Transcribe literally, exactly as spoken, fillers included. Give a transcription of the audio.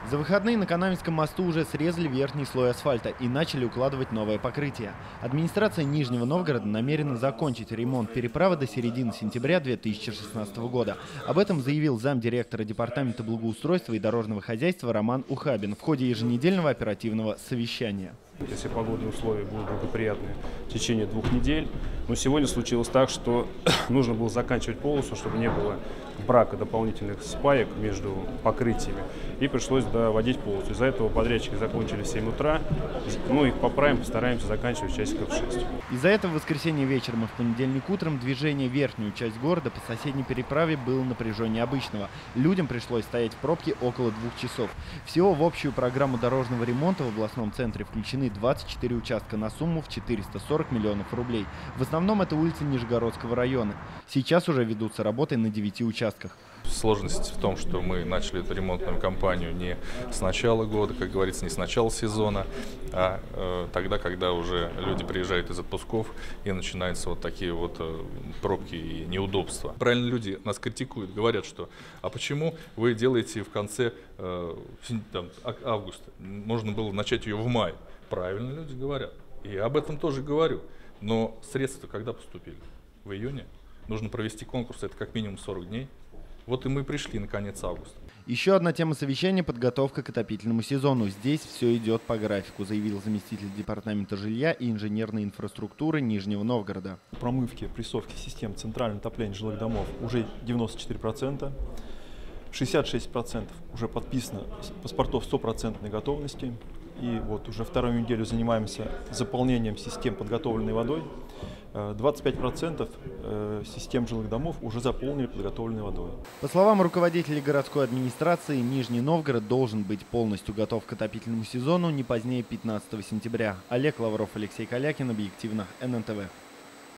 За выходные на Канавинском мосту уже срезали верхний слой асфальта и начали укладывать новое покрытие. Администрация Нижнего Новгорода намерена закончить ремонт переправы до середины сентября две тысячи шестнадцатого года. Об этом заявил замдиректора Департамента благоустройства и дорожного хозяйства Роман Ухабин в ходе еженедельного оперативного совещания. Если погодные условия будут благоприятные в течение двух недель. Но сегодня случилось так, что нужно было заканчивать полосу, чтобы не было брака дополнительных спаек между покрытиями. И пришлось доводить полосу. Из-за этого подрядчики закончили в семь утра. Ну, их поправим, постараемся заканчивать часиков в шесть. Из-за этого в воскресенье вечером и в понедельник утром движение в верхнюю часть города по соседней переправе было напряженнее обычного. Людям пришлось стоять в пробке около двух часов. Всего в общую программу дорожного ремонта в областном центре включены двадцать четыре участка на сумму в четыреста сорок миллионов рублей. В основном это улицы Нижегородского района. Сейчас уже ведутся работы на девяти участках. Сложность в том, что мы начали эту ремонтную кампанию не с начала года, как говорится, не с начала сезона, а э, тогда, когда уже люди приезжают из отпусков и начинаются вот такие вот э, пробки и неудобства. Правильно, люди нас критикуют, говорят, что а почему вы делаете в конце э, там, августа? Можно было начать ее в мае. Правильно люди говорят. И об этом тоже говорю. Но средства когда поступили? В июне. Нужно провести конкурс, это как минимум сорок дней. Вот и мы пришли на конец августа. Еще одна тема совещания – подготовка к отопительному сезону. Здесь все идет по графику, заявил заместитель департамента жилья и инженерной инфраструктуры Нижнего Новгорода. Промывки, прессовки систем центрального отопления жилых домов уже девяносто четыре процента. шестьдесят шесть процентов уже подписано паспортов стопроцентной готовности. И вот уже вторую неделю занимаемся заполнением систем подготовленной водой. двадцать пять процентов систем жилых домов уже заполнили подготовленной водой. По словам руководителей городской администрации, Нижний Новгород должен быть полностью готов к отопительному сезону не позднее пятнадцатого сентября. Олег Лавров, Алексей Калякин, объективно, эн эн тэ вэ.